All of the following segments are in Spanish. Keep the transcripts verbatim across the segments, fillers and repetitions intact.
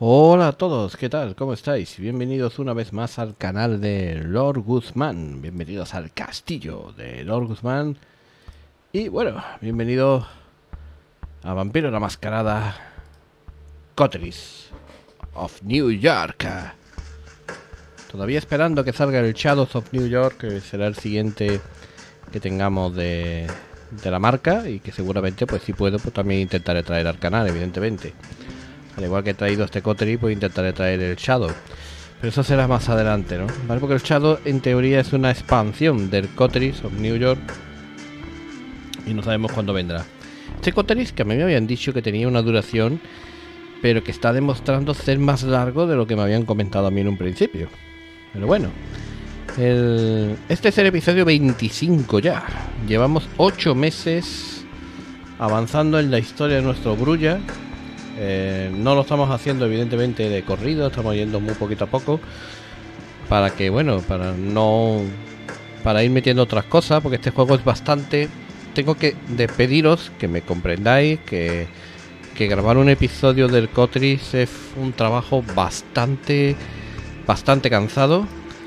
Hola a todos, ¿qué tal? ¿Cómo estáis? Bienvenidos una vez más al canal de Lord Guzmán. Bienvenidos al castillo de Lord Guzmán. Y bueno, bienvenidos a Vampiro la Mascarada Cotteris of New York. Todavía esperando que salga el Shadows of New York, que será el siguiente que tengamos de, de la marca. Y que seguramente, pues si puedo, pues también intentaré traer al canal, evidentemente. Al igual que he traído este Coterie, pues intentaré traer el Shadow. Pero eso será más adelante, ¿no? ¿Vale? Porque el Shadow en teoría es una expansión del Coteries of New York. Y no sabemos cuándo vendrá. Este Coteries, que a mí me habían dicho que tenía una duración, pero que está demostrando ser más largo de lo que me habían comentado a mí en un principio. Pero bueno. El... Este es el episodio veinticinco ya. Llevamos ocho meses avanzando en la historia de nuestro Brulla. Eh, no lo estamos haciendo evidentemente de corrido, estamos yendo muy poquito a poco para que, bueno, para no para ir metiendo otras cosas, porque este juego es bastante, tengo que despediros, que me comprendáis que, que grabar un episodio del Cotteries es un trabajo bastante bastante cansado,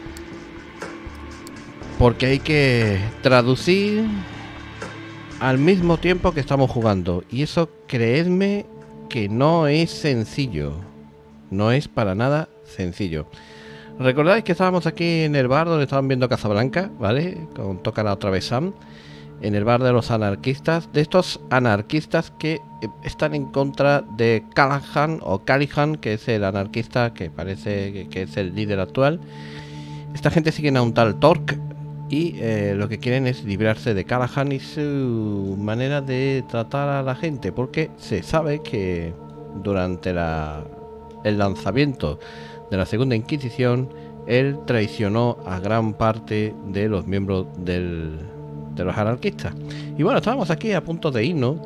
porque hay que traducir al mismo tiempo que estamos jugando, y eso, creedme, que no es sencillo. No es para nada sencillo. Recordáis que estábamos aquí en el bar donde estaban viendo Casablanca, ¿vale? Con Toca la otra vez Sam. En el bar de los anarquistas. De estos anarquistas que están en contra de Callahan o Callihan, que es el anarquista que parece que, que es el líder actual. Esta gente sigue a un tal Torque. Y eh, lo que quieren es librarse de Callahan y su manera de tratar a la gente, porque se sabe que durante la, el lanzamiento de la Segunda Inquisición él traicionó a gran parte de los miembros del, de los anarquistas. Y bueno, estábamos aquí a punto de irnos.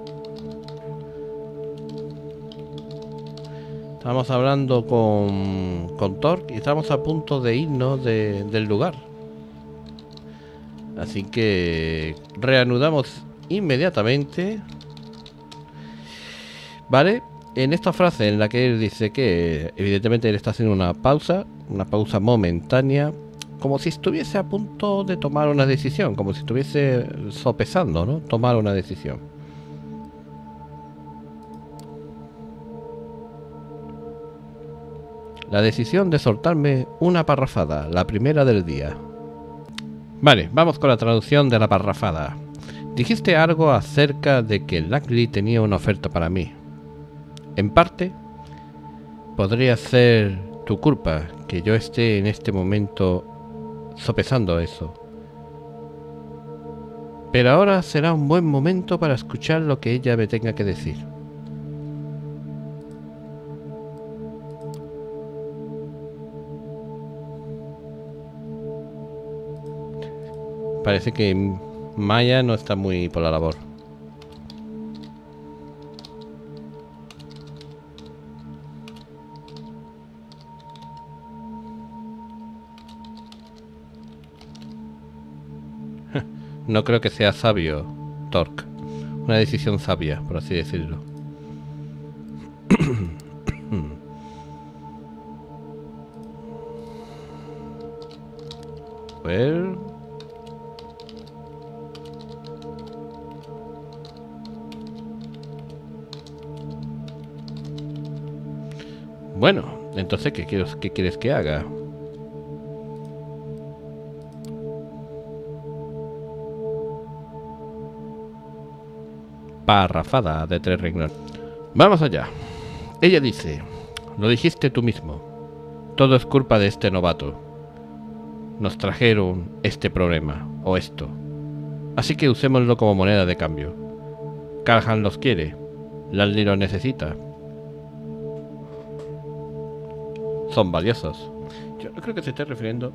Estábamos hablando con, con Torque y estábamos a punto de irnos de, del lugar. Así que reanudamos inmediatamente. Vale, en esta frase en la que él dice que evidentemente él está haciendo una pausa, una pausa momentánea, como si estuviese a punto de tomar una decisión, como si estuviese sopesando, ¿no? Tomar una decisión. La decisión de soltarme una parrafada, la primera del día. Vale, vamos con la traducción de la parrafada. Dijiste algo acerca de que Langley tenía una oferta para mí. En parte, podría ser tu culpa que yo esté en este momento sopesando eso. Pero ahora será un buen momento para escuchar lo que ella me tenga que decir. Parece que Maya no está muy por la labor. No creo que sea sabio, Torque. Una decisión sabia, por así decirlo. A ver... Bueno, entonces, ¿qué quieres, qué quieres que haga? Parrafada de tres renglones. Vamos allá. Ella dice: lo dijiste tú mismo. Todo es culpa de este novato. Nos trajeron este problema, o esto. Así que usémoslo como moneda de cambio. Callahan los quiere. Langley los necesita. Son valiosos. Yo no creo que se esté refiriendo...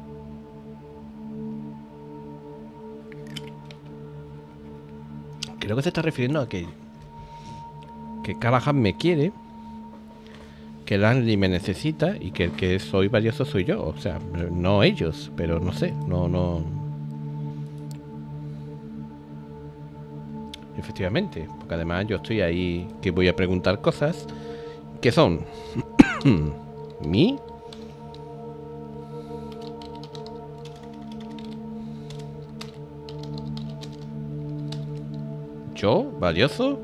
Creo que se está refiriendo a que... Que Callahan me quiere. Que Langley me necesita. Y que el que soy valioso soy yo. O sea, no ellos. Pero no sé. No, no... Efectivamente. Porque además yo estoy ahí que voy a preguntar cosas. Que son... ¿Mí? ¿Yo? ¿Valioso?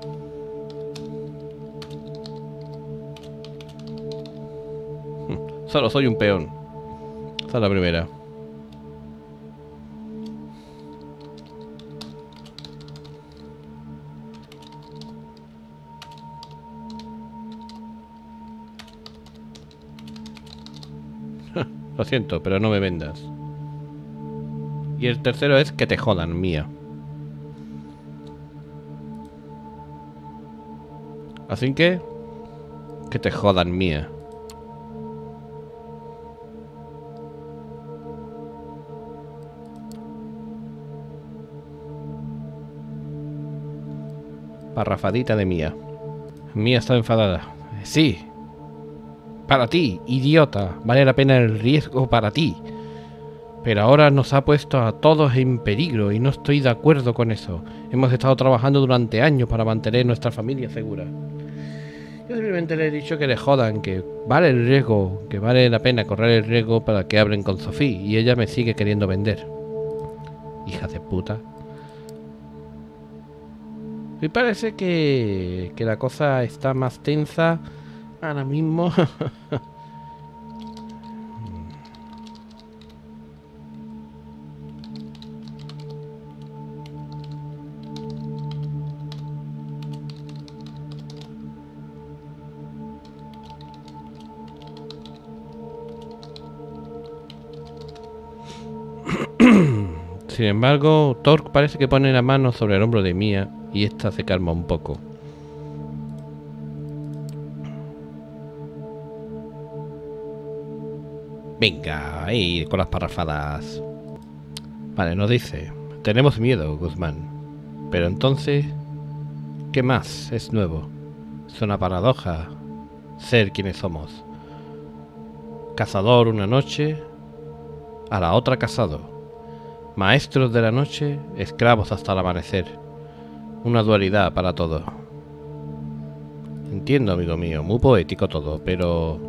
Solo soy un peón. Esta es la primera. Lo siento, pero no me vendas. Y el tercero es que te jodan, mía. Así que... que te jodan, mía. Parrafadita de Mía. Mía está enfadada. Sí. Para ti, idiota. Vale la pena el riesgo para ti. Pero ahora nos ha puesto a todos en peligro y no estoy de acuerdo con eso. Hemos estado trabajando durante años para mantener nuestra familia segura. Yo simplemente le he dicho que le jodan, que vale el riesgo, que vale la pena correr el riesgo para que hablen con Sophie, y ella me sigue queriendo vender. Hija de puta. Me parece que, que la cosa está más tensa ahora mismo. Sin embargo, Torque parece que pone la mano sobre el hombro de Mía y esta se calma un poco. Venga, ahí con las parrafadas. Vale, nos dice: tenemos miedo, Guzmán. Pero entonces, ¿qué más es nuevo? Es una paradoja ser quienes somos. Cazador una noche, a la otra casado. Maestros de la noche, esclavos hasta el amanecer. Una dualidad para todo. Entiendo, amigo mío, muy poético todo, pero...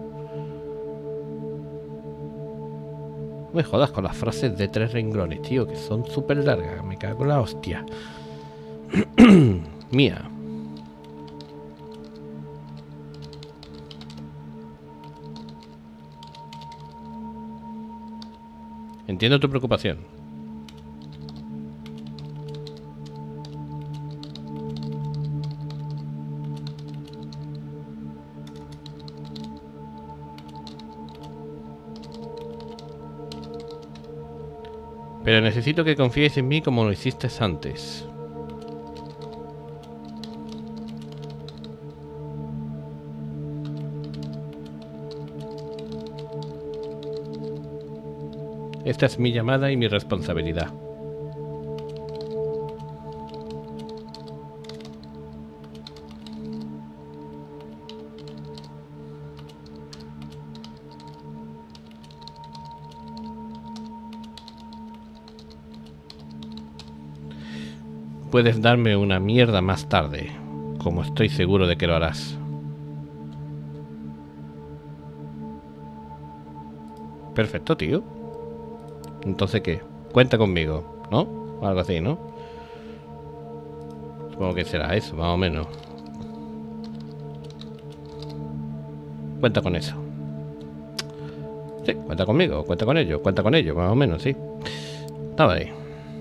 no me jodas con las frases de tres renglones, tío, que son súper largas. Me cago en la hostia. Mía. Entiendo tu preocupación. Pero necesito que confíes en mí como lo hiciste antes. Esta es mi llamada y mi responsabilidad. Puedes darme una mierda más tarde, como estoy seguro de que lo harás. Perfecto, tío. Entonces, ¿qué? Cuenta conmigo, ¿no? O algo así, ¿no? Supongo que será eso, más o menos. Cuenta con eso. Sí, cuenta conmigo, cuenta con ello, cuenta con ello, más o menos, sí. Estaba ahí.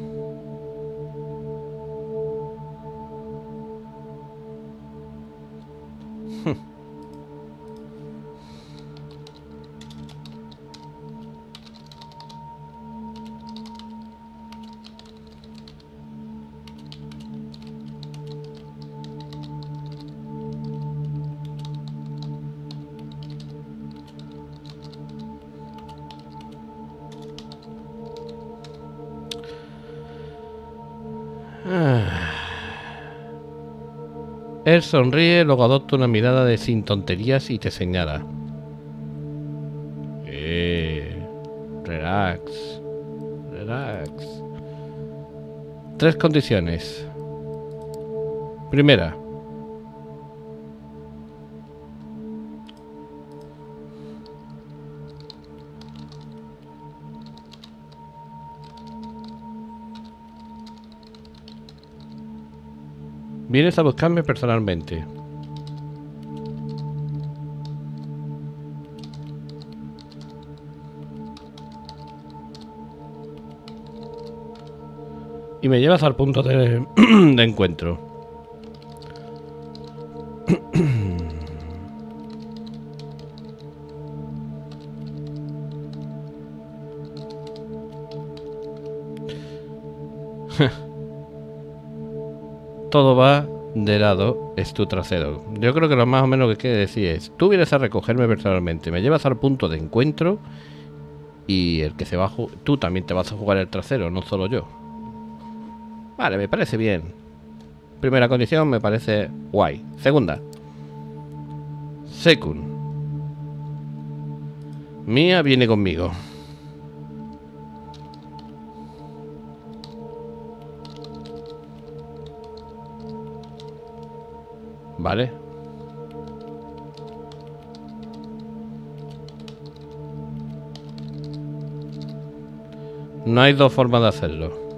Él sonríe, luego adopta una mirada de sin tonterías y te señala. Eh, relax, relax. Tres condiciones. Primera. Vienes a buscarme personalmente. Y me llevas al punto de, de encuentro. Todo va de lado, es tu trasero. Yo creo que lo más o menos que quiere decir es: tú vienes a recogerme personalmente, me llevas al punto de encuentro y el que se va a jugar, tú también te vas a jugar el trasero, no solo yo. Vale, me parece bien. Primera condición me parece guay. Segunda, Sekun. Mia viene conmigo. Vale. No hay dos formas de hacerlo.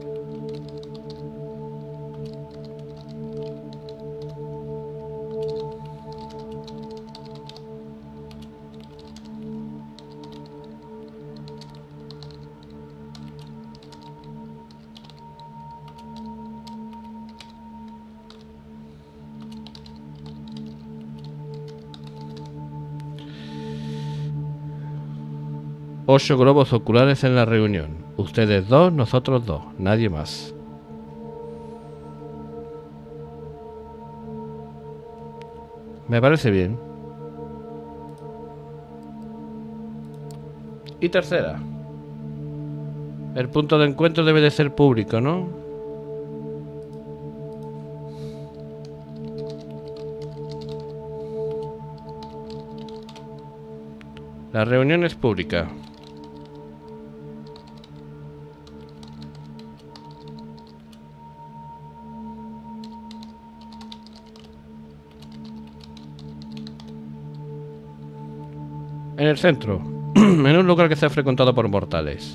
Ocho globos oculares en la reunión. Ustedes dos, nosotros dos, nadie más. Me parece bien. Y tercera. El punto de encuentro debe de ser público, ¿no? La reunión es pública. En el centro, en un lugar que sea frecuentado por mortales.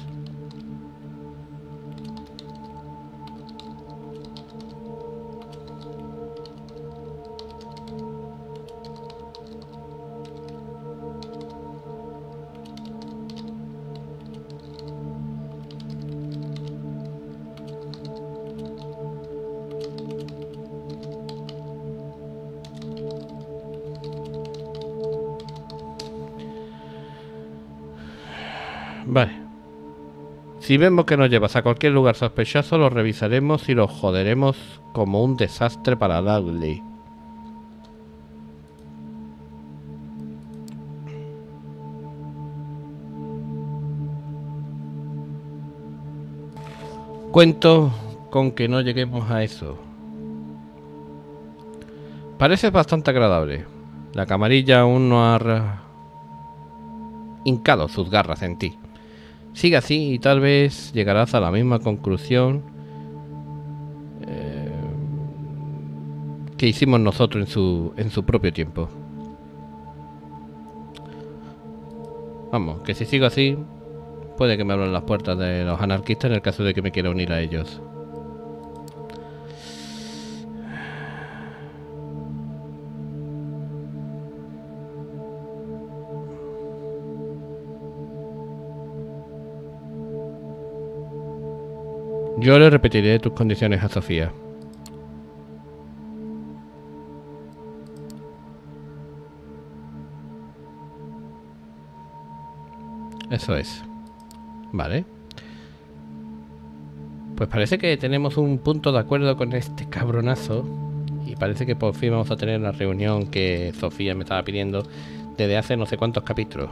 Vale. Si vemos que nos llevas a cualquier lugar sospechoso, lo revisaremos y lo joderemos como un desastre para Dudley. Cuento con que no lleguemos a eso. Parece bastante agradable. La camarilla aún no ha hincado sus garras en ti. Sigue así y tal vez llegarás a la misma conclusión eh, que hicimos nosotros en su, en su propio tiempo. Vamos, que si sigo así, puede que me abran las puertas de los anarquistas en el caso de que me quiera unir a ellos. Yo le repetiré tus condiciones a Sofía. Eso es. Vale. Pues parece que tenemos un punto de acuerdo con este cabronazo. Y parece que por fin vamos a tener la reunión que Sofía me estaba pidiendo desde hace no sé cuántos capítulos.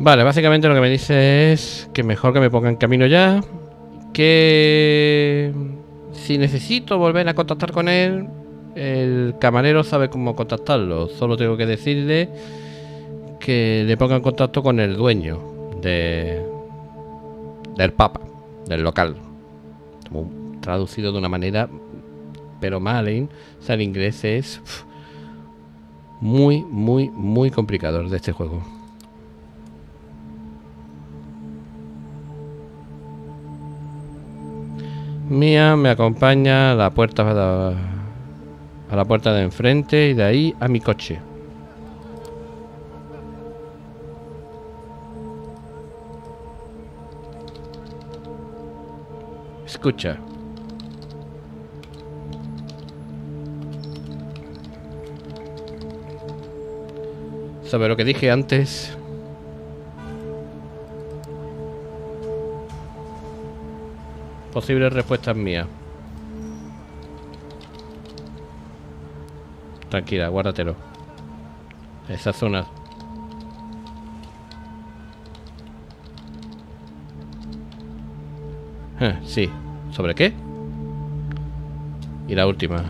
Vale, básicamente lo que me dice es que mejor que me ponga en camino ya. Que si necesito volver a contactar con él, el camarero sabe cómo contactarlo. Solo tengo que decirle que le ponga en contacto con el dueño de del papa, del local. Como traducido de una manera pero mal, ¿eh? O sea, el inglés es uf, muy, muy, muy complicado de este juego. Mía me acompaña a la puerta a la puerta de enfrente y de ahí a mi coche. Escucha. Sobre lo que dije antes. Posibles respuestas mías. Tranquila, guárdatelo. Esa zona. Eh, sí. ¿Sobre qué? Y la última.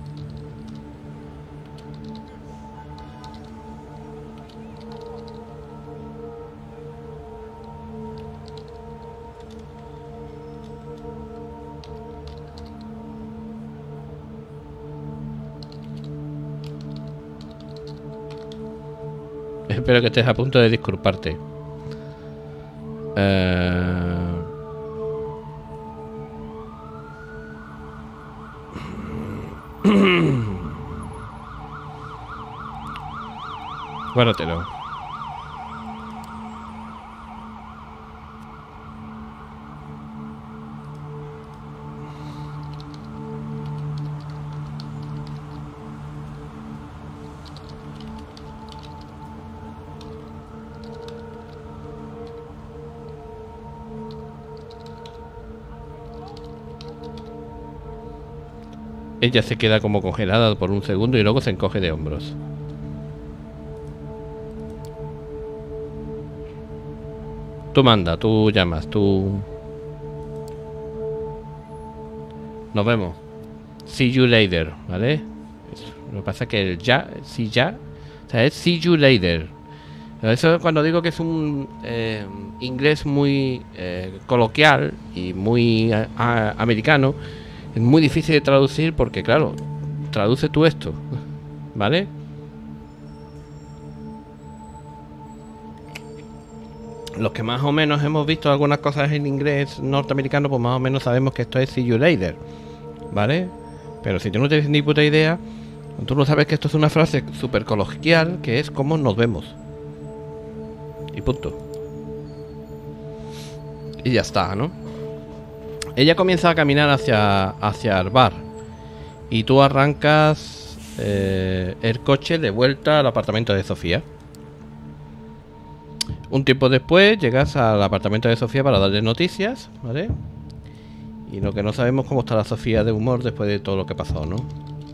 Espero que estés a punto de disculparte. Eh... Guárdatelo. Ella se queda como congelada por un segundo y luego se encoge de hombros. Tú manda, tú llamas, tú... Nos vemos. See you later, ¿vale? Lo que pasa es que el ya, si ya, o sea, es see you later. Eso cuando digo que es un eh, inglés muy eh, coloquial y muy a, a, americano. Es muy difícil de traducir porque, claro, traduce tú esto, ¿vale? Los que más o menos hemos visto algunas cosas en inglés norteamericano, pues más o menos sabemos que esto es see you later, ¿vale? Pero si tú no tienes ni puta idea, tú no sabes que esto es una frase súper coloquial, que es como nos vemos. Y punto. Y ya está, ¿no? Ella comienza a caminar hacia, hacia el bar. Y tú arrancas eh, el coche de vuelta al apartamento de Sofía. Un tiempo después llegas al apartamento de Sofía para darle noticias, ¿vale? Y lo que no sabemos cómo está la Sofía de humor después de todo lo que ha pasado, ¿no?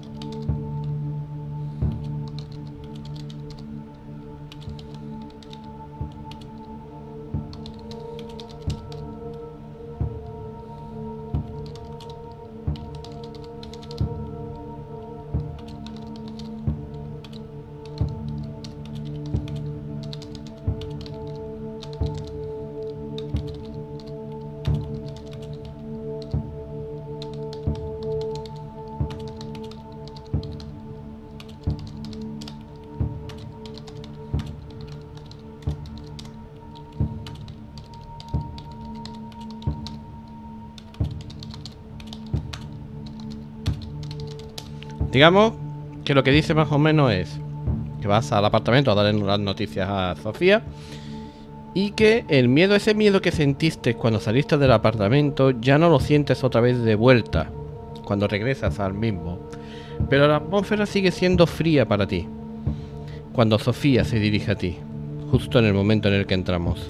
Digamos que lo que dice más o menos es que vas al apartamento a darle las noticias a Sofía y que el miedo, ese miedo que sentiste cuando saliste del apartamento, ya no lo sientes otra vez de vuelta cuando regresas al mismo. Pero la atmósfera sigue siendo fría para ti cuando Sofía se dirige a ti, justo en el momento en el que entramos.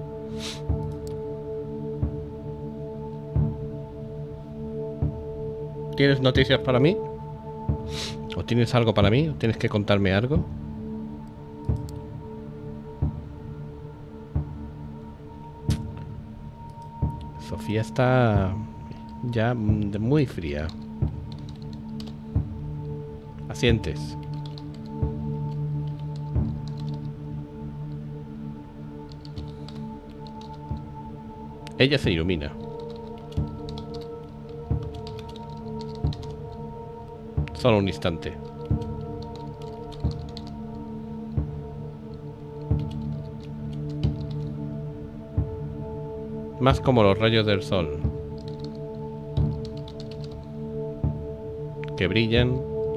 ¿Tienes noticias para mí? ¿O tienes algo para mí? ¿O tienes que contarme algo? Sofía está ya muy fría. Asientes. Ella se ilumina. Solo un instante. Más como los rayos del sol, que brillan.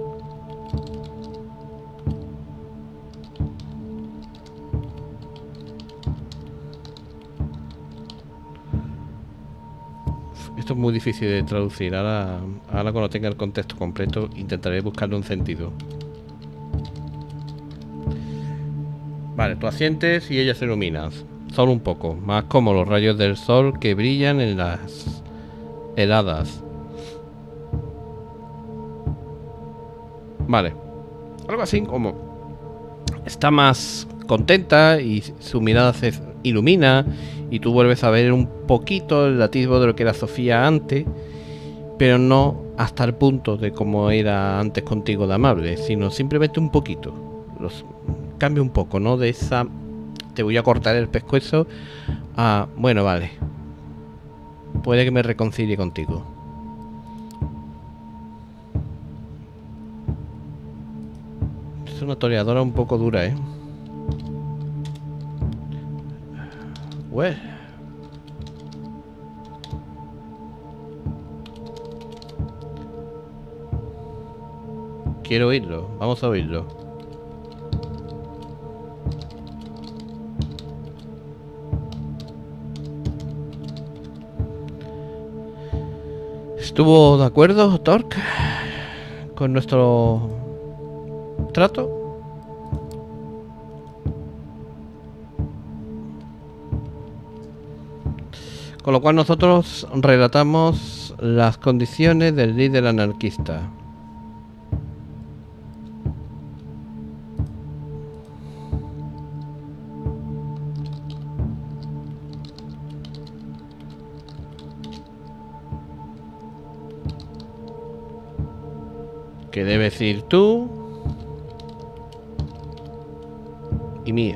Esto es muy difícil de traducir. Ahora, ahora cuando tenga el contexto completo intentaré buscarle un sentido. Vale, tú asientes y ella se ilumina. Solo un poco, más como los rayos del sol que brillan en las heladas. Vale, algo así como está más contenta y su mirada se ilumina y tú vuelves a ver un poquito el atisbo de lo que era Sofía antes, pero no hasta el punto de como era antes contigo de amable, sino simplemente un poquito. Los cambia un poco, ¿no? De esa te voy a cortar el pescuezo a bueno, vale, puede que me reconcilie contigo. Es una toreadora un poco dura, ¿eh? Bueno. Quiero oírlo, vamos a oírlo. ¿Estuvo de acuerdo, Torque, con nuestro trato? Con lo cual nosotros relatamos las condiciones del líder anarquista. Que debes ir tú y mía.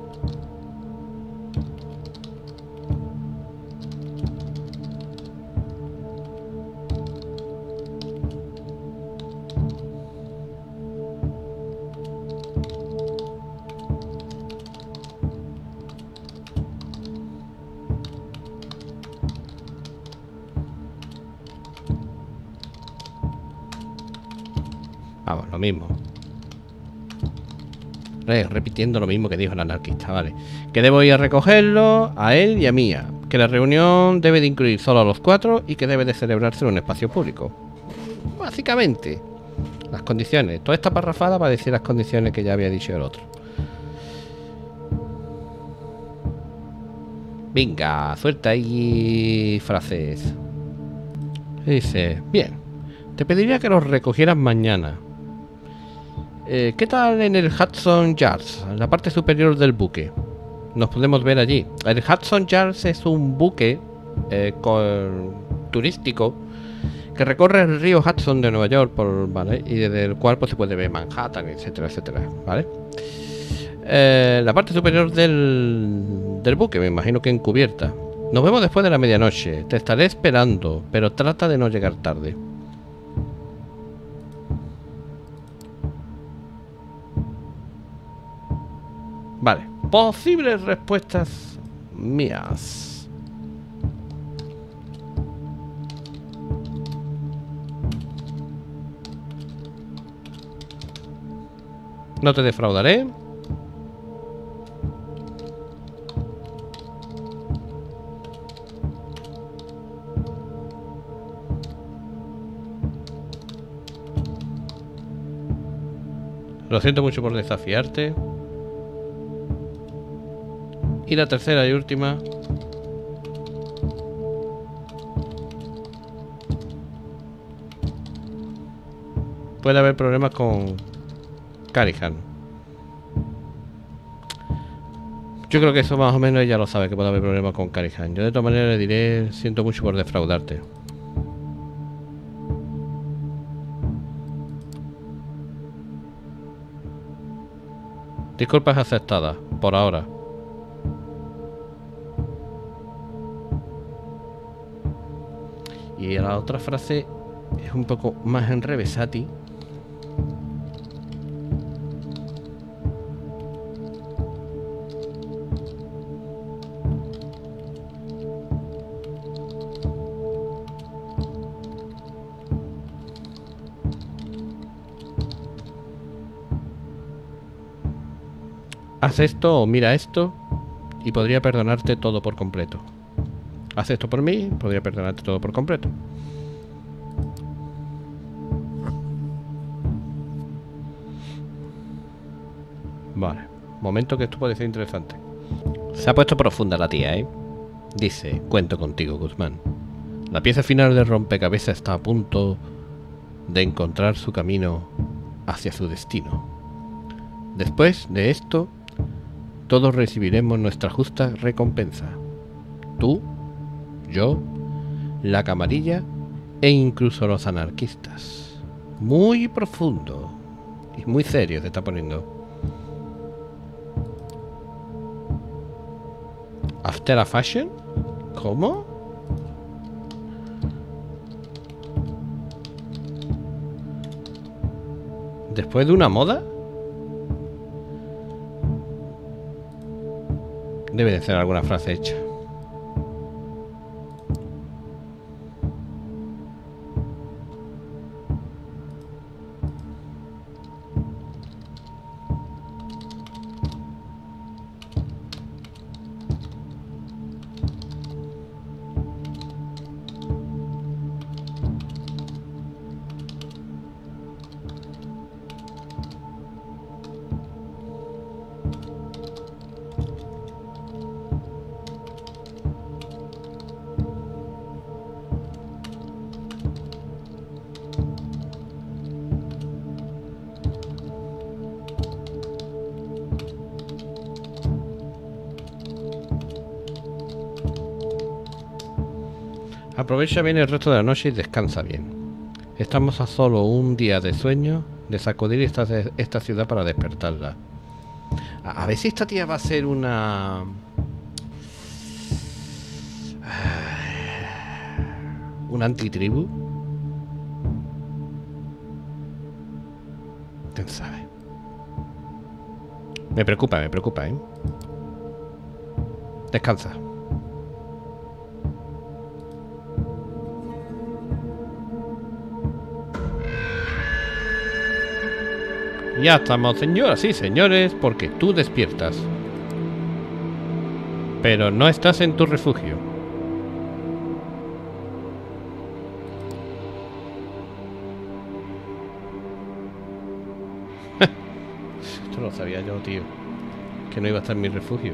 Vamos, lo mismo. Eh, repitiendo lo mismo que dijo el anarquista, vale. Que debo ir a recogerlo a él y a Mía. Que la reunión debe de incluir solo a los cuatro y que debe de celebrarse en un espacio público. Básicamente, las condiciones. Toda esta parrafada va a decir las condiciones que ya había dicho el otro. Venga, suelta ahí frases. Dice, bien, te pediría que los recogieras mañana. Eh, ¿Qué tal en el Hudson Yards, en la parte superior del buque? Nos podemos ver allí. El Hudson Yards es un buque eh, con, turístico que recorre el río Hudson de Nueva York, por, ¿vale? Y desde el cual pues, se puede ver Manhattan, etcétera, etcétera, ¿vale? Eh, la parte superior del, del buque, me imagino que en cubierta. Nos vemos después de la medianoche. Te estaré esperando, pero trata de no llegar tarde. Vale, posibles respuestas mías. No te defraudaré. Lo siento mucho por desafiarte. Y la tercera y última. Puede haber problemas con Carihan. Yo creo que eso más o menos ella lo sabe, que puede haber problemas con Carihan. Yo de todas maneras le diré, siento mucho por defraudarte. Disculpas aceptadas, por ahora. Y la otra frase es un poco más enrevesati. Haz esto o mira esto y podría perdonarte todo por completo. Haz esto por mí, podría perdonarte todo por completo. Vale, momento que esto puede ser interesante. Se ha puesto profunda la tía, ¿eh? Dice, cuento contigo, Guzmán. La pieza final del rompecabezas está a punto de encontrar su camino hacia su destino. Después de esto, todos recibiremos nuestra justa recompensa. Tú, yo, la camarilla e incluso los anarquistas. Muy profundo y muy serio se está poniendo. After a fashion? ¿Cómo? ¿Después de una moda? Debe de ser alguna frase hecha. Aprovecha bien el resto de la noche y descansa bien. Estamos a solo un día de sueño de sacudir esta, esta ciudad para despertarla. A, a ver si esta tía va a ser una... una antitribu. ¿Quién sabe? Me preocupa, me preocupa, ¿eh? Descansa. Ya estamos, señoras y señores, porque tú despiertas. Pero no estás en tu refugio. Esto lo sabía yo, tío. Que no iba a estar en mi refugio.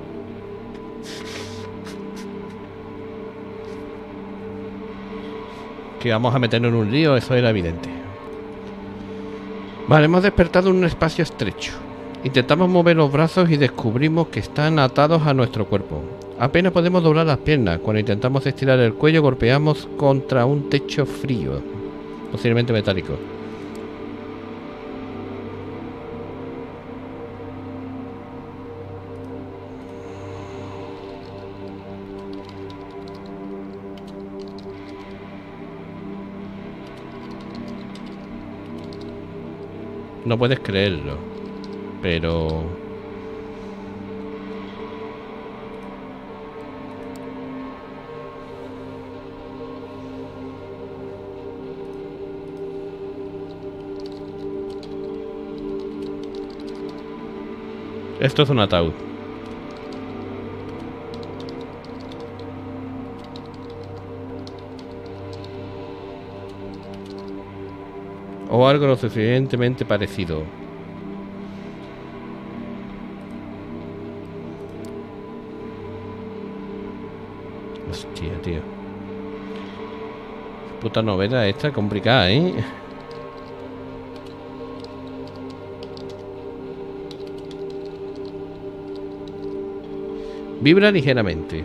Que vamos a meternos en un lío, eso era evidente. Vale, hemos despertado en un espacio estrecho. Intentamos mover los brazos y descubrimos que están atados a nuestro cuerpo. Apenas podemos doblar las piernas. Cuando intentamos estirar el cuello, golpeamos contra un techo frío, posiblemente metálico. No puedes creerlo, pero... esto es un ataúd. O algo lo suficientemente parecido. Hostia, tío. Puta novela esta complicada, ¿eh? Vibra ligeramente.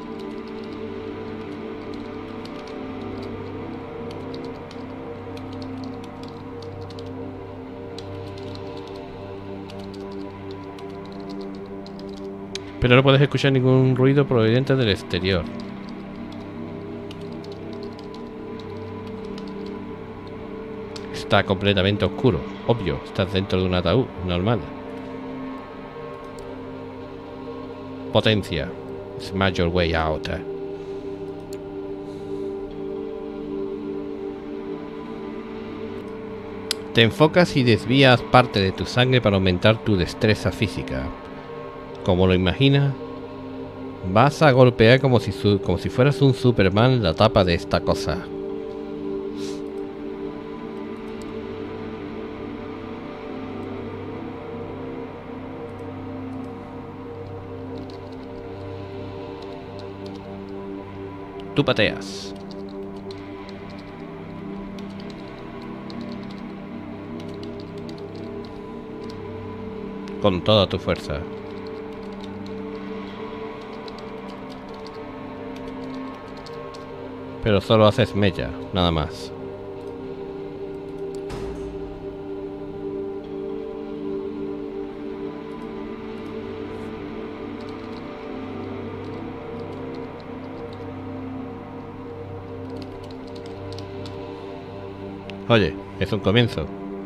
Pero no puedes escuchar ningún ruido proveniente del exterior. Está completamente oscuro. Obvio, estás dentro de un ataúd normal. Potencia. Smash your way out. Te enfocas y desvías parte de tu sangre para aumentar tu destreza física. Como lo imaginas, vas a golpear como si, su, como si fueras un Superman la tapa de esta cosa. Tú pateas. Con toda tu fuerza. Pero solo haces mella, nada más. Oye, es un comienzo.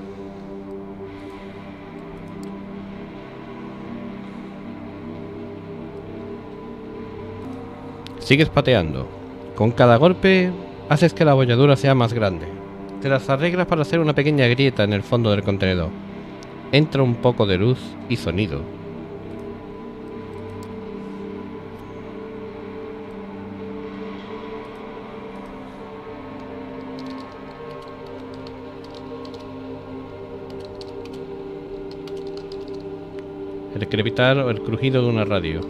Sigues pateando. Con cada golpe haces que la bolladura sea más grande. Te las arreglas para hacer una pequeña grieta en el fondo del contenedor. Entra un poco de luz y sonido. El crepitar o el crujido de una radio.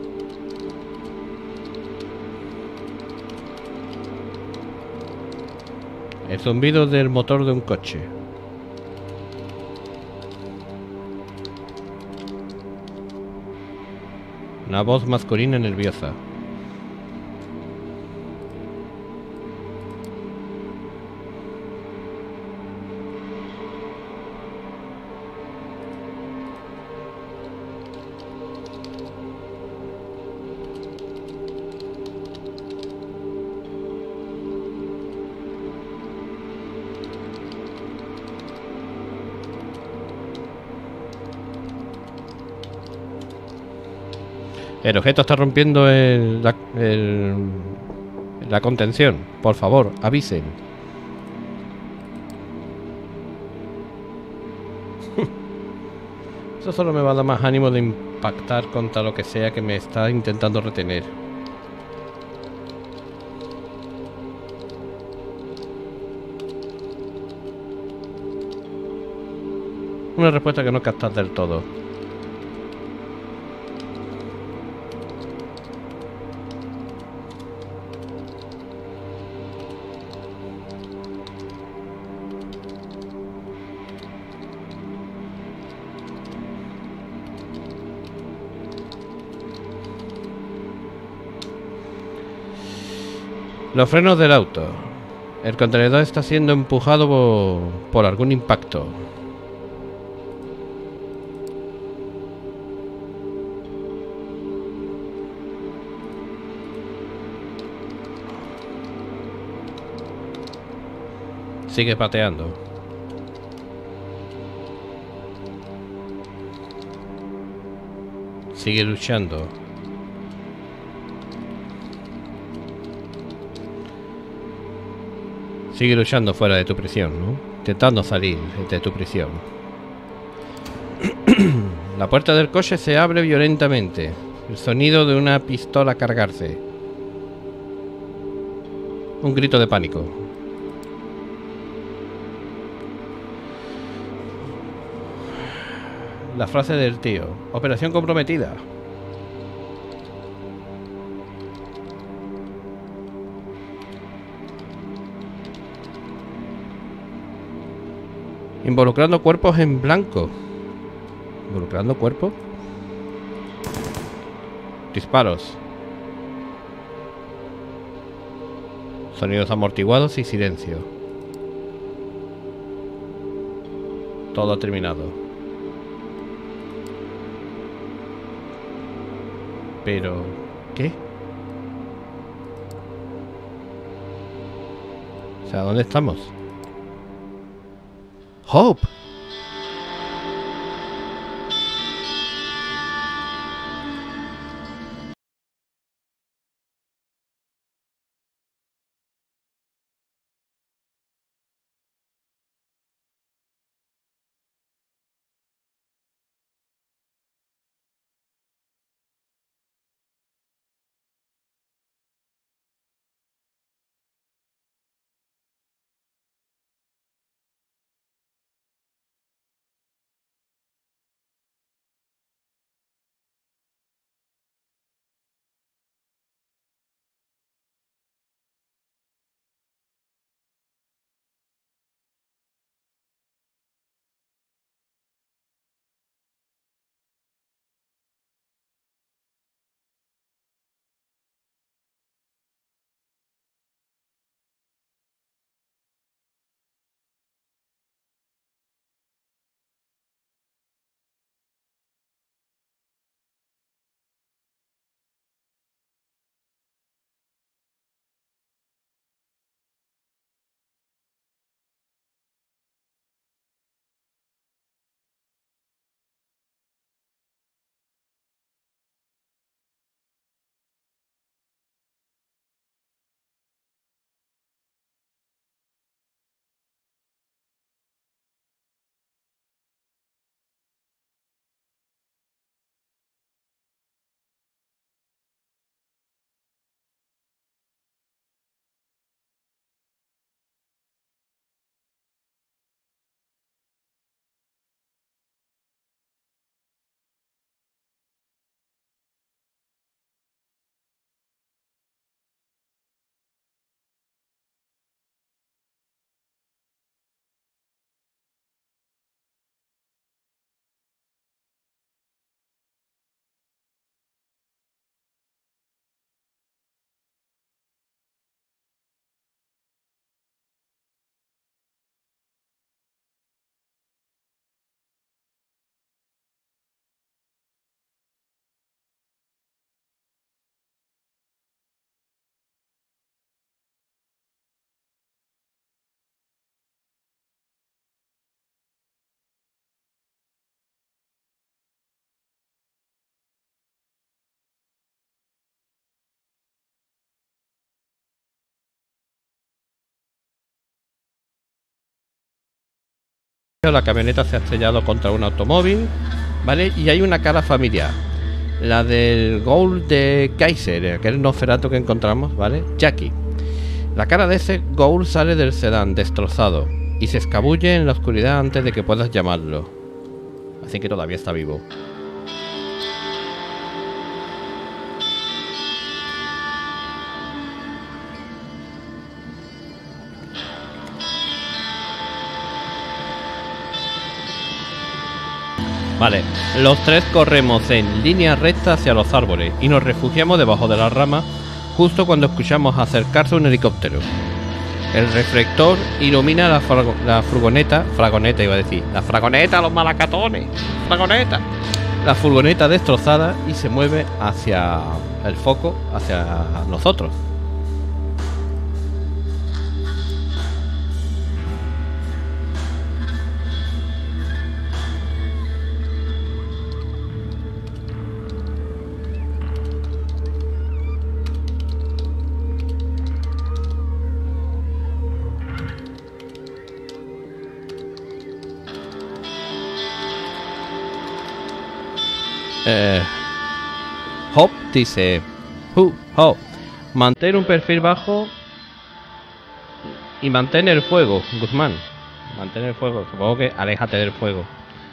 El zumbido del motor de un coche. Una voz masculina nerviosa. El objeto está rompiendo el, la, el, la contención. Por favor, avisen. Eso solo me va a dar más ánimo de impactar contra lo que sea que me está intentando retener. Una respuesta que no captas del todo. Los frenos del auto. El contenedor está siendo empujado por, por algún impacto. Sigue pateando. Sigue luchando. Sigue luchando fuera de tu prisión, ¿no? Intentando salir de tu prisión. La puerta del coche se abre violentamente. El sonido de una pistola cargarse. Un grito de pánico. La frase del tío. Operación comprometida. Involucrando cuerpos en blanco. ¿Involucrando cuerpos? Disparos. Sonidos amortiguados y silencio. Todo terminado. Pero... ¿qué? O sea, ¿dónde estamos? ¡Hope! La camioneta se ha estrellado contra un automóvil, ¿vale? Y hay una cara familiar, la del Ghoul de Kaiser, aquel Nosferatu que encontramos, ¿vale? Jackie. La cara de ese Ghoul sale del sedán destrozado y se escabulle en la oscuridad antes de que puedas llamarlo. Así que todavía está vivo. Vale, los tres corremos en línea recta hacia los árboles y nos refugiamos debajo de las ramas justo cuando escuchamos acercarse un helicóptero. El reflector ilumina la, la furgoneta, fragoneta iba a decir, la fragoneta, los malacatones, fragoneta, la furgoneta destrozada y se mueve hacia el foco, hacia nosotros. Eh, Hop dice, Hu, Hop, mantén un perfil bajo y mantén el fuego, Guzmán. Mantén el fuego, supongo que aléjate del fuego.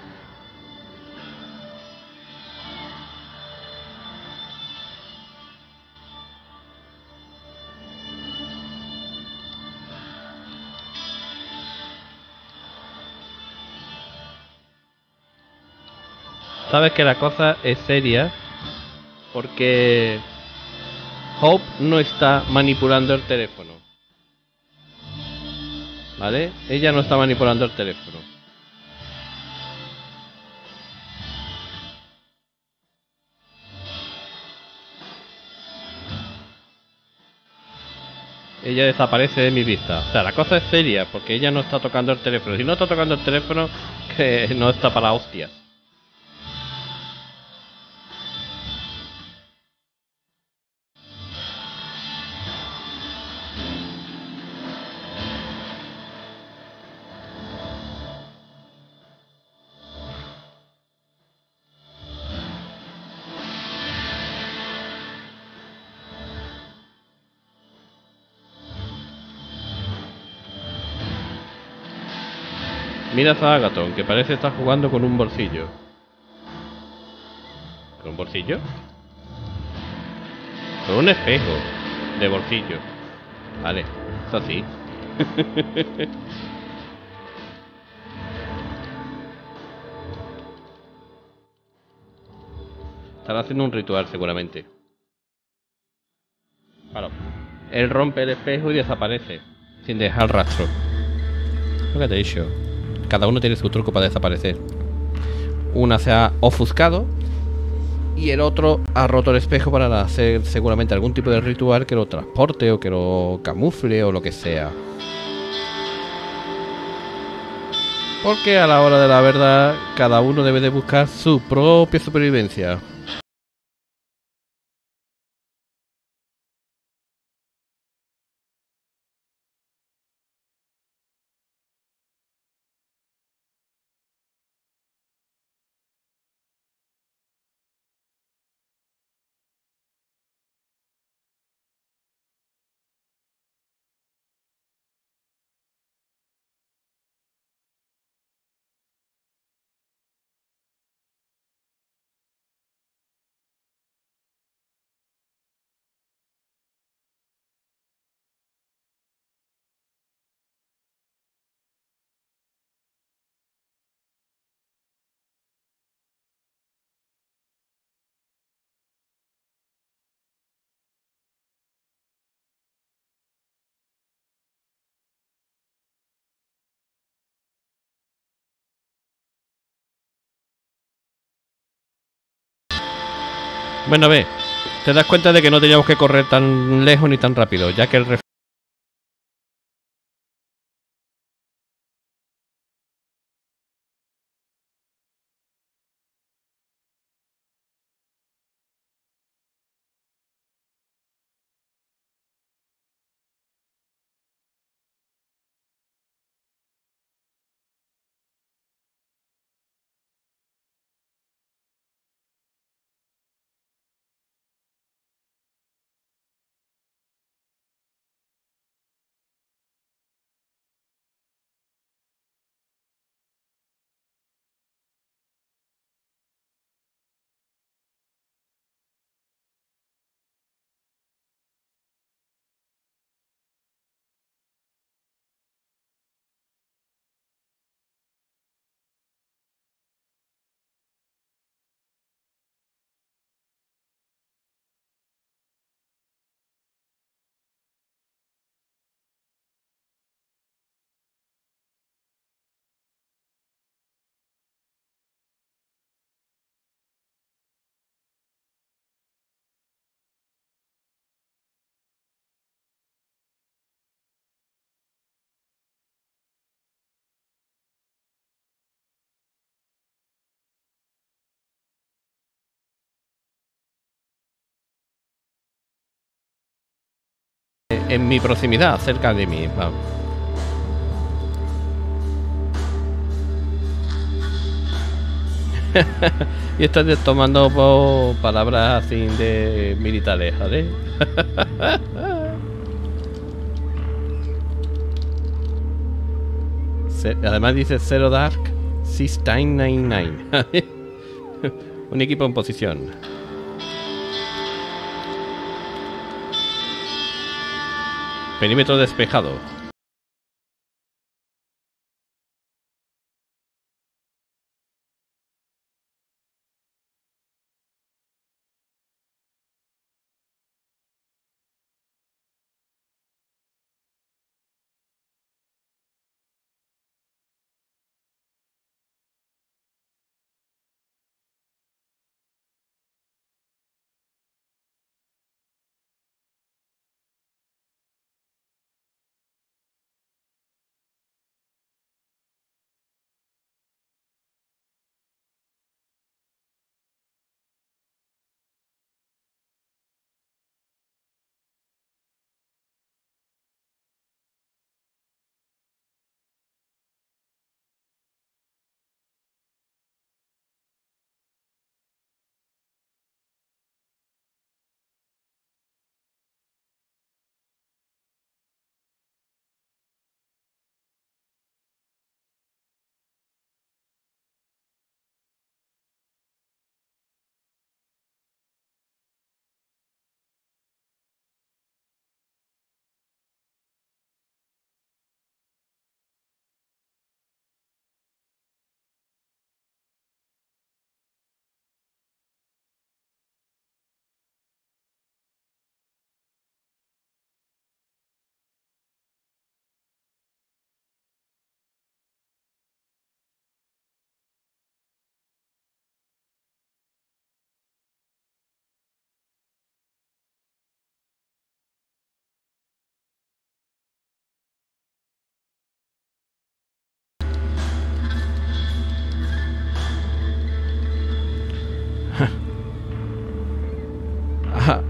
Sabes que la cosa es seria porque Hope no está manipulando el teléfono. ¿vale? Ella no está manipulando el teléfono. Ella desaparece de mi vista. O sea, la cosa es seria, porque ella no está tocando el teléfono. Si no está tocando el teléfono, que no está para hostias. Miras a Agaton, que parece estar jugando con un bolsillo. ¿Con un bolsillo? Con un espejo de bolsillo. Vale, es así. Estará haciendo un ritual seguramente. Claro. Él rompe el espejo y desaparece, sin dejar rastro. Lo que te he dicho. Cada uno tiene su truco para desaparecer. Una se ha ofuscado y el otro ha roto el espejo para hacer seguramente algún tipo de ritual que lo transporte o que lo camufle o lo que sea. Porque a la hora de la verdad, cada uno debe de buscar su propia supervivencia. Bueno, a ver, te das cuenta de que no teníamos que correr tan lejos ni tan rápido, ya que el ref... en mi proximidad, cerca de mí. Vamos. Y estoy tomando po, palabras así de militares, ¿vale? Además dice Zero Dark System noventa y nueve. Un equipo en posición. Perímetro despejado.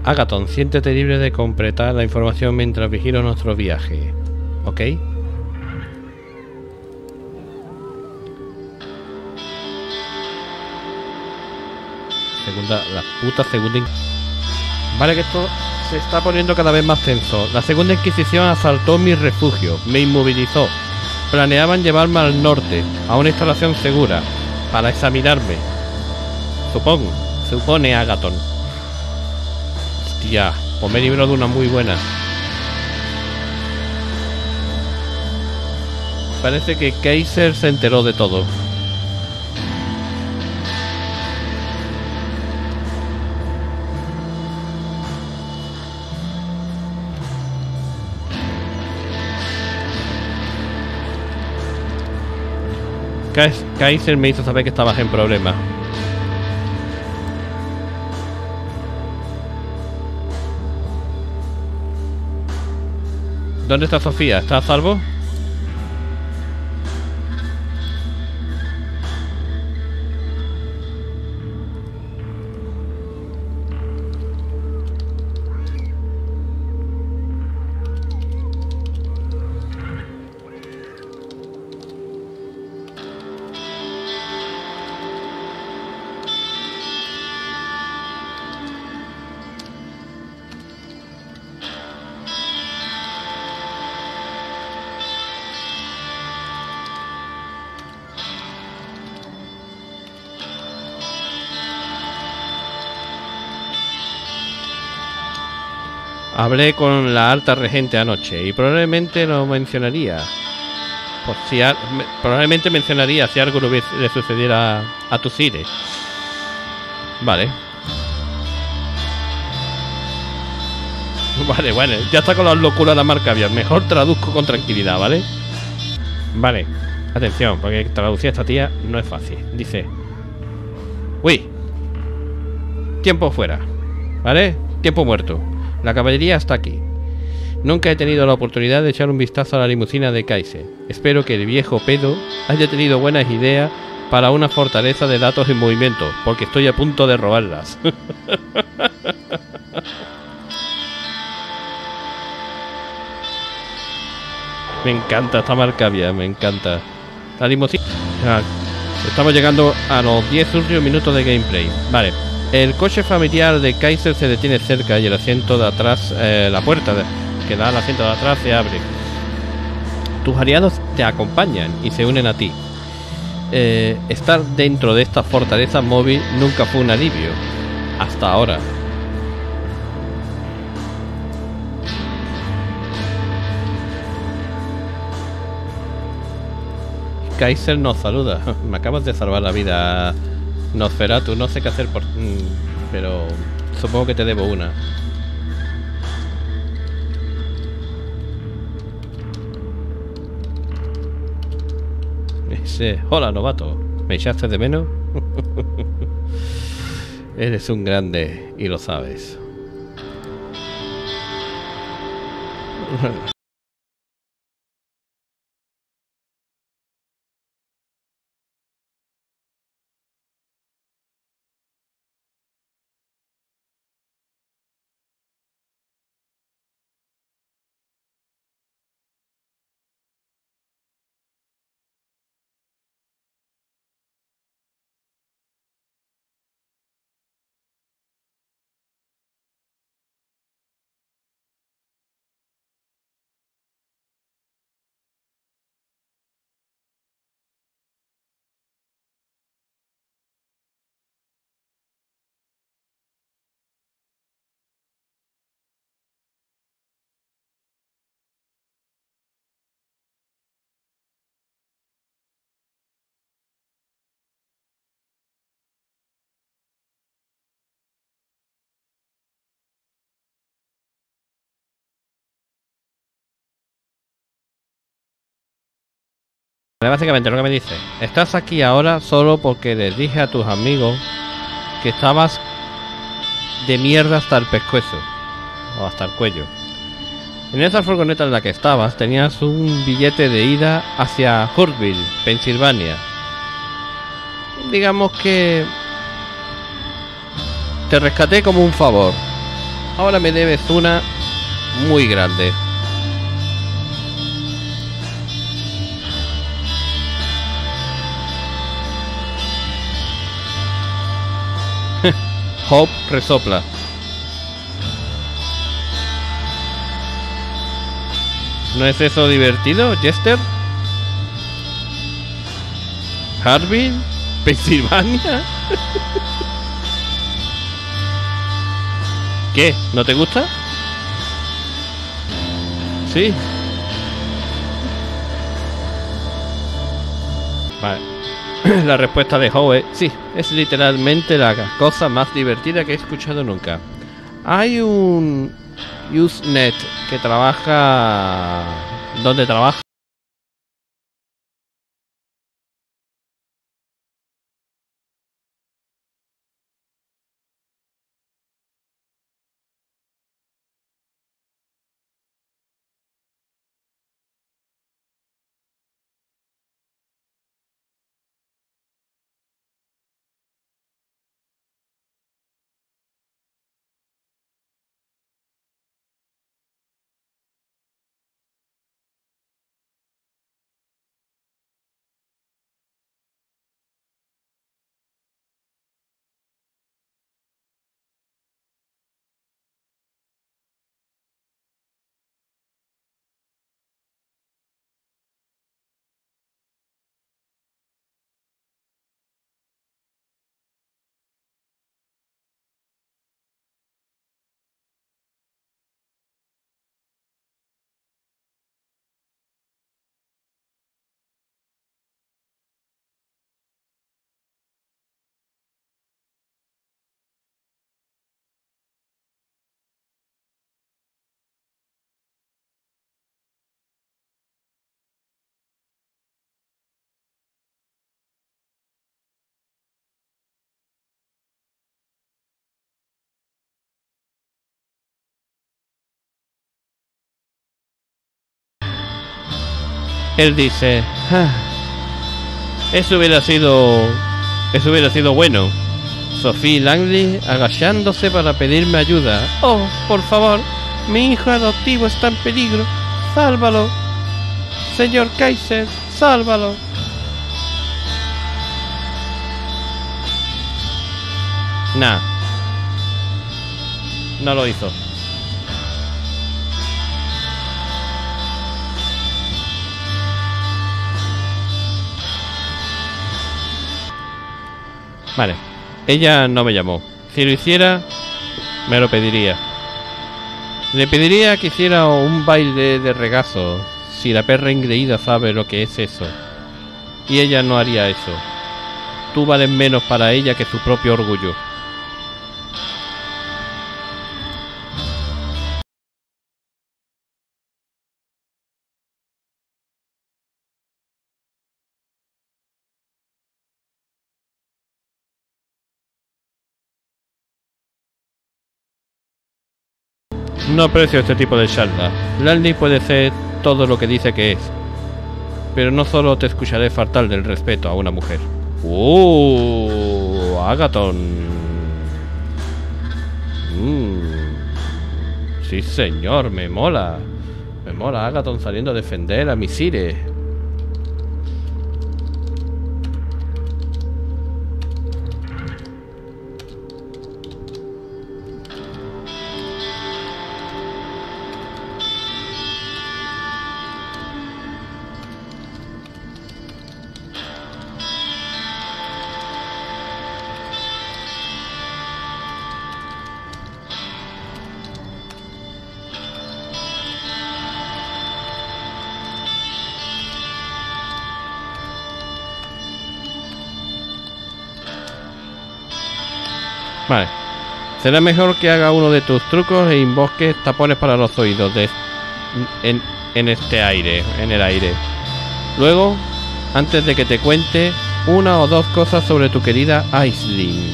Agaton, siéntete libre de completar la información mientras vigilo nuestro viaje. ¿Ok? Segunda, la puta segunda... Vale, que esto se está poniendo cada vez más tenso. La segunda Inquisición asaltó mi refugio, me inmovilizó. Planeaban llevarme al norte, a una instalación segura, para examinarme. Supongo, supone Agaton. Hostia, pues me libro de una muy buena. Parece que Kaiser se enteró de todo. Kaiser me hizo saber que estabas en problemas. ¿Dónde está Sofía? ¿Está a salvo? Hablé con la alta regente anoche y probablemente lo mencionaría. Por si a, me, probablemente mencionaría si algo le, hubiese, le sucediera a, a tu Cire. Vale. Vale, bueno, ya está con las locuras la marca bien. Mejor traduzco con tranquilidad, ¿vale? Vale, atención, porque traducir a esta tía no es fácil. Dice: uy, tiempo fuera, ¿vale? Tiempo muerto. La caballería está aquí. Nunca he tenido la oportunidad de echar un vistazo a la limusina de Kaiser. Espero que el viejo pedo haya tenido buenas ideas para una fortaleza de datos en movimiento, porque estoy a punto de robarlas. Me encanta esta marca vía, me encanta. La limusina... Ah, estamos llegando a los diez últimos minutos de gameplay. Vale. El coche familiar de Kaiser se detiene cerca y el asiento de atrás, eh, la puerta de, que da al asiento de atrás se abre. Tus aliados te acompañan y se unen a ti. Eh, estar dentro de esta fortaleza móvil nunca fue un alivio. Hasta ahora. Kaiser nos saluda. Me acabas de salvar la vida, Nosferatu. No sé qué hacer por... pero supongo que te debo una. Ese... Hola, novato. ¿Me echaste de menos? Eres un grande y lo sabes. Básicamente lo que me dice: estás aquí ahora solo porque les dije a tus amigos que estabas de mierda hasta el pescuezo o hasta el cuello. En esa furgoneta en la que estabas tenías un billete de ida hacia Hurtville, Pensilvania. Digamos que te rescaté como un favor. ahora me debes una muy grande. Hope resopla. ¿No es eso divertido, Jester? ¿Harbin? ¿Pensilvania? ¿Qué? ¿No te gusta? Sí. Vale. La respuesta de Howe, sí, es literalmente la cosa más divertida que he escuchado nunca. Hay un Usenet que trabaja... ¿Dónde trabaja? Él dice, ah, eso hubiera sido... Eso hubiera sido bueno. Sophie Langley agachándose para pedirme ayuda. Oh, por favor, mi hijo adoptivo está en peligro. Sálvalo. Señor Kaiser, sálvalo. Nah. No lo hizo. Vale, ella no me llamó. Si lo hiciera, me lo pediría. Le pediría que hiciera un baile de regazo, si la perra engreída sabe lo que es eso. Y ella no haría eso. Tú vales menos para ella que su propio orgullo. No aprecio este tipo de charla. Langley puede ser todo lo que dice que es. Pero no solo te escucharé faltar del respeto a una mujer. ¡Uh! Agaton. Mm. Sí, señor, me mola. Me mola Agaton saliendo a defender a Misire. Vale. Será mejor que haga uno de tus trucos e invoques tapones para los oídos de en, en este aire, en el aire. Luego, antes de que te cuente una o dos cosas sobre tu querida Aisling.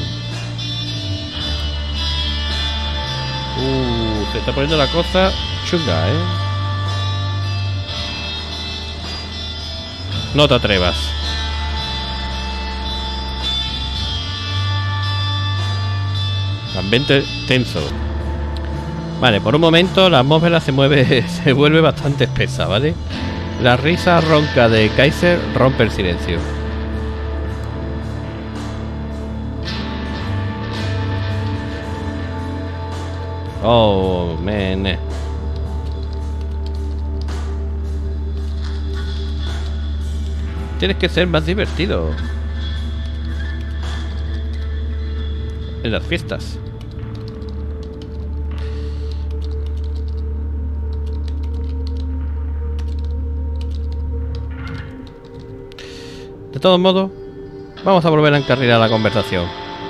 Uh, se está poniendo la cosa chunga, ¿eh? No te atrevas. Ambiente tenso. Vale, por un momento la atmósfera se mueve, se vuelve bastante espesa, ¿vale? La risa ronca de Kaiser rompe el silencio. Oh, man. Tienes que ser más divertido en las fiestas. De todos modos, vamos a volver a encarrilar la conversación.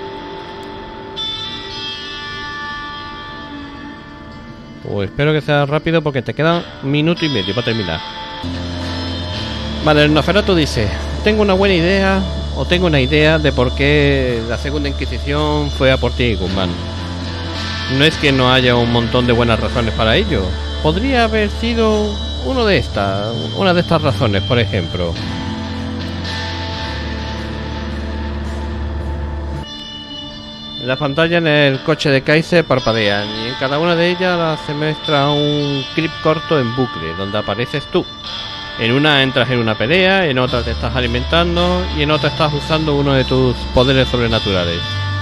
Pues espero que sea rápido porque te quedan minuto y medio para terminar. Vale, el Nosferatu dice: tengo una buena idea, o tengo una idea de por qué la Segunda Inquisición fue a por ti, Guzmán. No es que no haya un montón de buenas razones para ello. Podría haber sido uno de estas, una de estas razones, por ejemplo. En la pantalla en el coche de Kaiser parpadean y en cada una de ellas se muestra un clip corto en bucle donde apareces tú. En una entras en una pelea, en otra te estás alimentando y en otra estás usando uno de tus poderes sobrenaturales.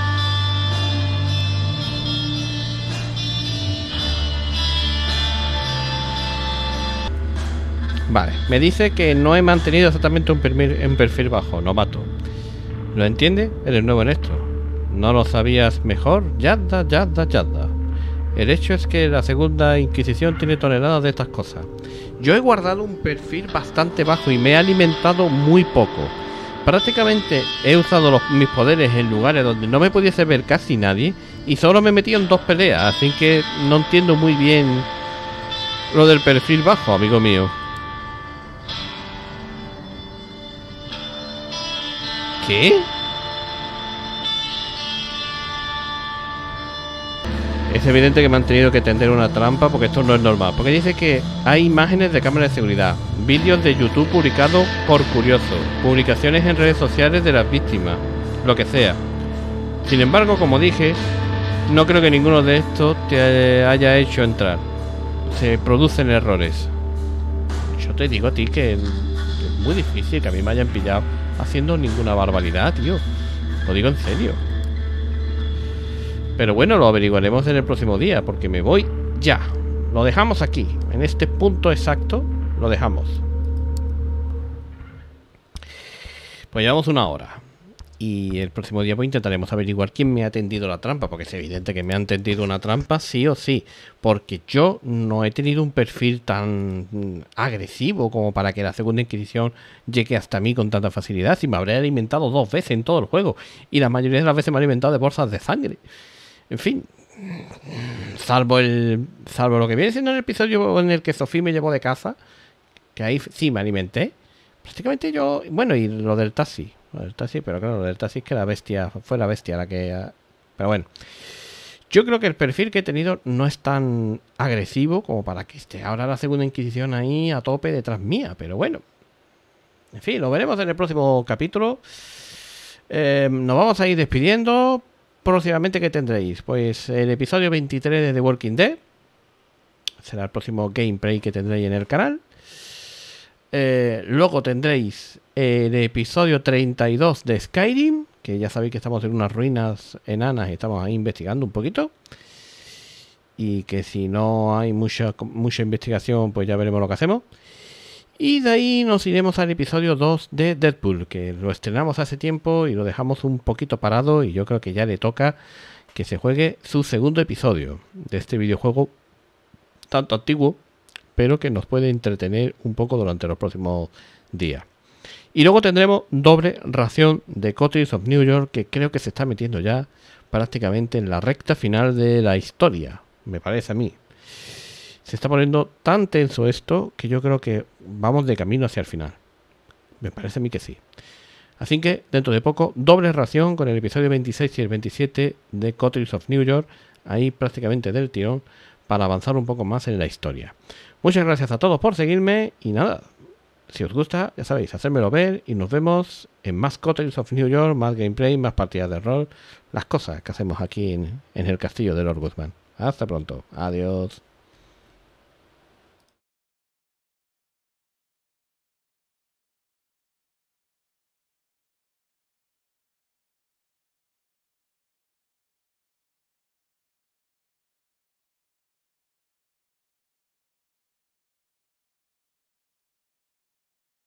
Vale, me dice que no he mantenido exactamente un perfil, un perfil bajo, novato. ¿Lo entiende? Eres nuevo en esto. ¿No lo sabías mejor? Yadda, yadda, yadda. El hecho es que la Segunda Inquisición tiene toneladas de estas cosas. Yo he guardado un perfil bastante bajo y me he alimentado muy poco. Prácticamente he usado los, mis poderes en lugares donde no me pudiese ver casi nadie y solo me he metido en dos peleas, así que no entiendo muy bien lo del perfil bajo, amigo mío. ¿Qué? Es evidente que me han tenido que tender una trampa porque esto no es normal. Porque dice que hay imágenes de cámara de seguridad, vídeos de YouTube publicados por curiosos, publicaciones en redes sociales de las víctimas, lo que sea. Sin embargo, como dije, no creo que ninguno de estos te haya hecho entrar. Se producen errores. Yo te digo a ti que es muy difícil que a mí me hayan pillado haciendo ninguna barbaridad, tío. Lo digo en serio. Pero bueno, lo averiguaremos en el próximo día, porque me voy ya. Lo dejamos aquí, en este punto exacto. Lo dejamos. Pues llevamos una hora. Y el próximo día pues intentaremos averiguar quién me ha tendido la trampa, porque es evidente que me han tendido una trampa sí o sí, porque yo no he tenido un perfil tan agresivo como para que la Segunda Inquisición llegue hasta mí con tanta facilidad. Si me habré alimentado dos veces en todo el juego, y la mayoría de las veces me he alimentado de bolsas de sangre. En fin, salvo el salvo lo que viene siendo el episodio en el que Sofía me llevó de casa, que ahí sí me alimenté. Prácticamente yo, bueno, y lo del taxi, lo del taxi, pero claro, lo del taxi es que la bestia, fue la bestia la que... Pero bueno, yo creo que el perfil que he tenido no es tan agresivo como para que esté ahora la Segunda Inquisición ahí a tope detrás mía, pero bueno. En fin, lo veremos en el próximo capítulo. Eh, nos vamos a ir despidiendo. Próximamente, ¿qué tendréis? Pues el episodio veintitrés de The Walking Dead. Será el próximo gameplay que tendréis en el canal. Eh, luego tendréis el episodio treinta y dos de Skyrim, que ya sabéis que estamos en unas ruinas enanas y estamos ahí investigando un poquito. Y que si no hay mucha, mucha investigación, pues ya veremos lo que hacemos. Y de ahí nos iremos al episodio dos de Deadpool, que lo estrenamos hace tiempo y lo dejamos un poquito parado, y yo creo que ya le toca que se juegue su segundo episodio de este videojuego tanto antiguo, pero que nos puede entretener un poco durante los próximos días. Y luego tendremos doble ración de Coteries of New York, que creo que se está metiendo ya prácticamente en la recta final de la historia, me parece a mí. Se está poniendo tan tenso esto que yo creo que vamos de camino hacia el final. Me parece a mí que sí. Así que dentro de poco, doble ración con el episodio veintiséis y el veintisiete de Coteries of New York, ahí prácticamente del tirón, para avanzar un poco más en la historia. Muchas gracias a todos por seguirme y nada, si os gusta, ya sabéis, hacérmelo ver y nos vemos en más Coteries of New York, más gameplay, más partidas de rol, las cosas que hacemos aquí en, en el castillo de Lord Guzmán. Hasta pronto. Adiós.